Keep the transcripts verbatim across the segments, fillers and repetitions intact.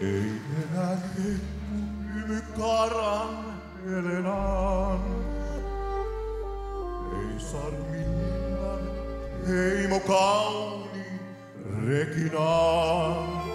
Ei enää kettu hymy karan Helenaan. Ei Sarmillan heimo kauni Reginaan.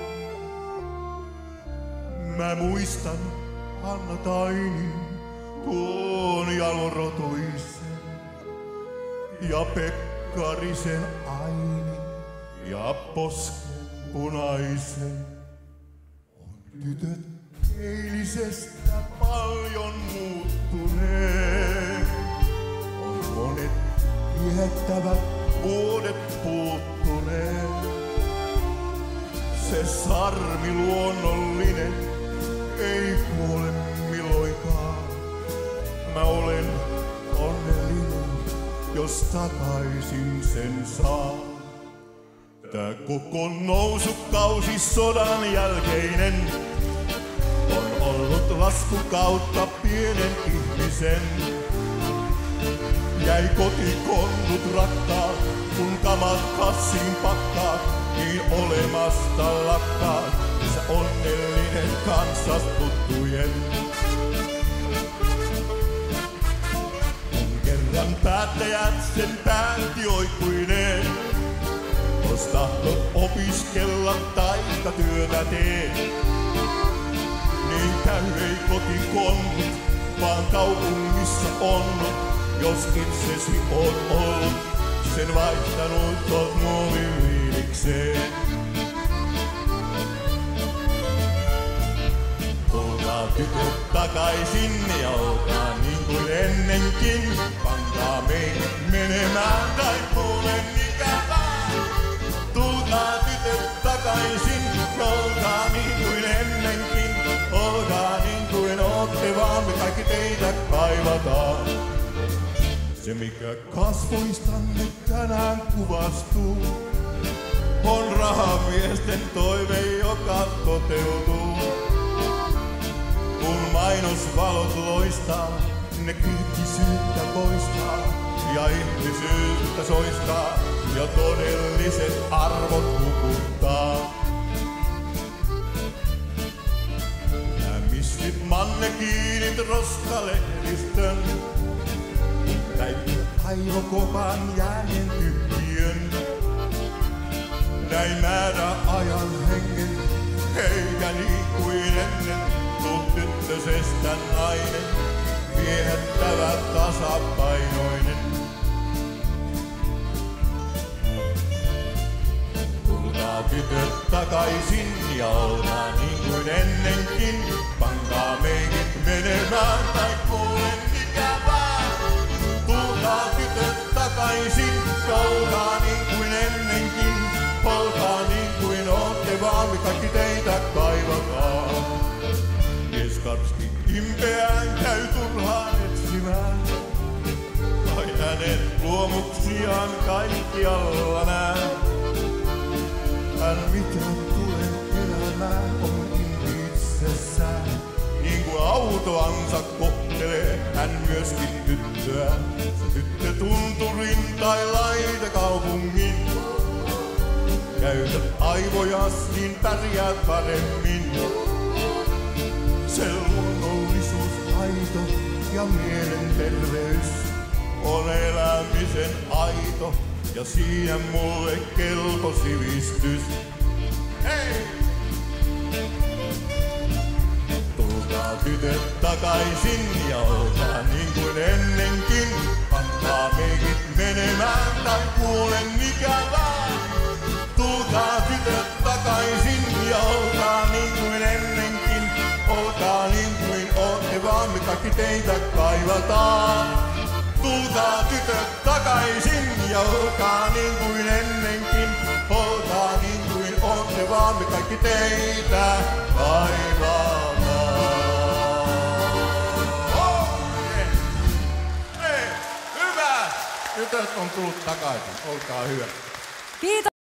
Mä muistan Hanna Tainin, tuon jalorotuisen ja Pekkarisen Aini ja Posken punaisen. On tytöt eilisestä paljon muuttuneet. On monet viehättävät vuodet puuttuneet. Se sarmi luonnollinen ei kuole milloinkaan. Mä olen onnellinen, jos takaisin sen saa. Tää koko nousukausi sodan jälkeinen on ollut laskukautta pienen ihmisen. Jäi kotikonnut rakkaat, kun kamat kassiin pakkaat, niin olemasta lakkaat, sä onnellinen kanssas tuttujen. Kun kerran päättäjät sen päätti oikkuineen, jos tahdot opiskella taikka työtä tee, niin käy ei kotikonnut, vaan kaupungissa onnut, jos itsesi on ollut, sen vaihtanut oot muoviviilikseen. Olkaa tytöt takaisin ja olkaa niin kuin ennenkin, pankaa meidät menemään tai kuulen ikävää. Tulkaa tytöt takaisin ja olkaa niin kuin ennenkin, olkaa niin kuin ootte vaan, me kaikki teitä kaivataan. Se mikä kasvoistanne tänään kuvastuu, on rahamiesten toive, joka toteutuu. Kun mainosvalot loistaa, ne kriittisyyttä poistaa ja ihmisyyttä soistaa ja todelliset arvot hukuttaa. Nää missit mannekiinit roskalehdistön täytti aivokopan jääneen tyhjiön. Näin määrä ajan hengen, eikä niin kuin ennen, tuu tyttösestä nainen, viehättävä tasapainoinen. Tulkaa tytöt takaisin ja olkaa niin kuin ennenkin, pankaa meidät menemään tai kuulen ikävää. Tulkaa tytöt takaisin ja olkaa niin kuin ennenkin, olkaa niin kuin ootte vaan, me kaikki teitä kaivataan. Pieskarski impeään käy turhaan etsimään, kai hänen luomuksiaan kaikkialla näen. Hän mitä tulee elämään on itsessään, niin kuin autoansa kohtelee hän myöskin tyttöä. Se tyttö tunturin tai laitakaupungin, käytät aivojas, niin pärjäät paremmin. Se luonnollisuus, aito ja mielenterveys on elämisen aito ja siinä mulle kelpo sivistys. Hei! Tulkaa tytöt takaisin ja olkaa niin kuin ennenkin, pankaa meidät menemään tai kuulen ikävää. Tulkaa tytöt takaisin ja olkaa niin kuin ennenkin, olkaa niin kuin ootte vaan, me kaikki teitä kaivataan. Tulkaa tytöt takaisin ja olkaa niin kuin ennenkin, olkaa niin kuin ootte vaan, me kaikki teitä kaivataan. Oikein! Hei, hyvä! Tytöt on tullut takaisin, olkaa hyvä. Kiitos.